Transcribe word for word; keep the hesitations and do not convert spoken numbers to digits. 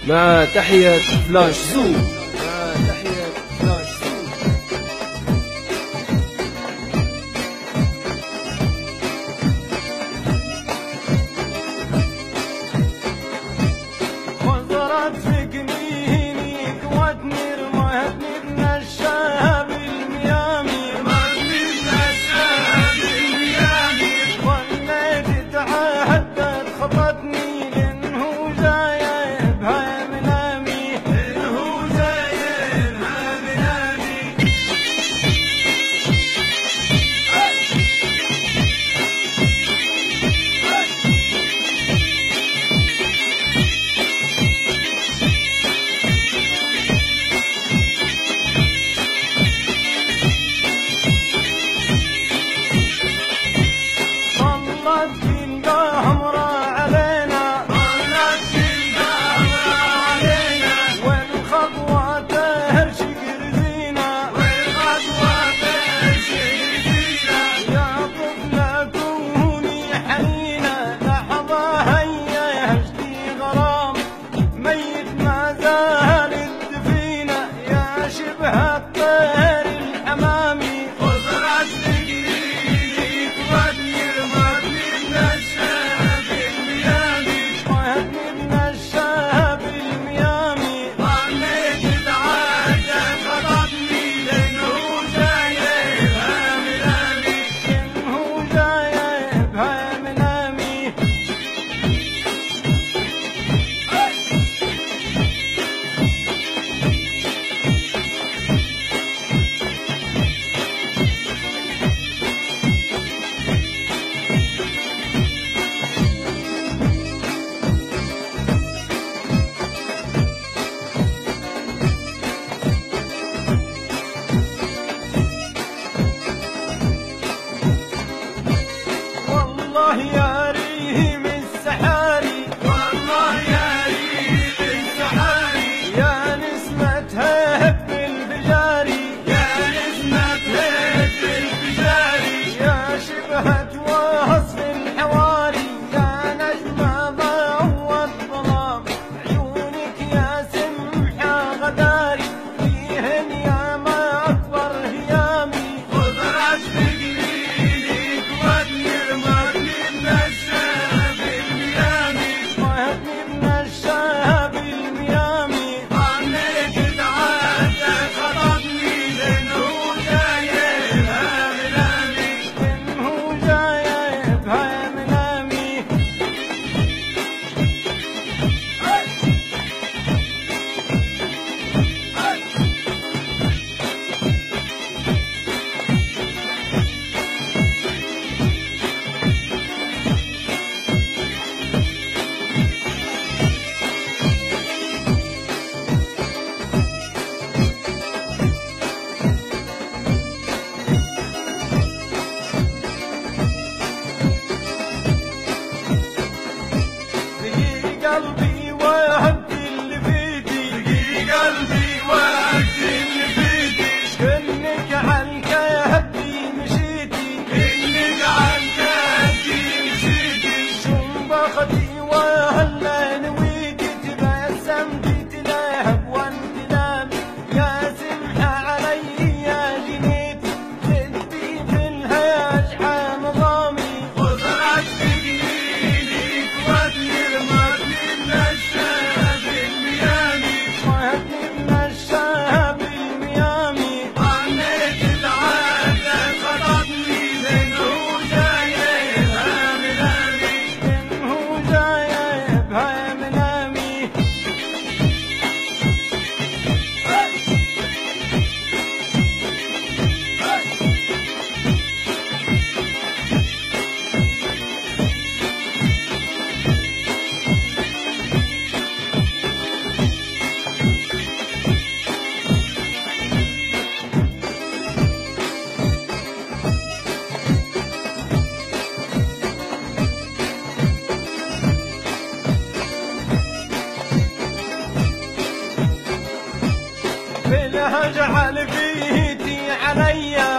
مع تحية فلاش زو. مع تحية فلاش زو. وزرت في جنيني قوتني رمتني من الشهب الميامي رمتني من الشهب الميامي وليت تعهدت خطتني لانه جايبها منامي لانه جايبها منامي ظلت تلقى همرة علينا ظلت تلقى همرة علينا والخطوة تهرشق رزينا والخطوة تهرشق رزينا يا طفلة كوني حنينة لحظة هيا هشتي غرام ميت ما زال الدفينة يا شبه الطير الحمامي وزرت تجريني تودني رمتني من الشهب الميامي وهدني من الشهب الميامي ظنيت تعهدت خطبني لانه جايبها منامي لانه جايبها منامي والله يا ريم السحاري والله يا ريم السحاري يا نسمة هب الفجاري يا نسمة هب الفجاري يا شبهة وصف الحواري يا نجمة ضوى الظلام عيونك يا سمحة غداري فيهن يا ما أكبر هيامي وزرت تجريني تودني رمتني من الشهب الميامي وهدني من الشهب الميامي ظنيت تعهدت خطبني لانه جايبها منامي لانه جايبها منامي بقي قلبي وهد اللي فيدي بقي قلبي وهد اللي فيدي كنك عالكهدي مشيتي كنك عالكهدي مشيتي شنبختي وهلا نويتي تبسمتي تلهب وانت نامي يا سمحة علي يا جنيتي زدتي في الهياج نظامي وزرت تجريني تودني رمتني من الشهب الميامي وهدني من الشهب الميامي ظنيت تعهدت خطبني لانه جايبها منامي لانه جايبها منامي بالهجع فيتي عليا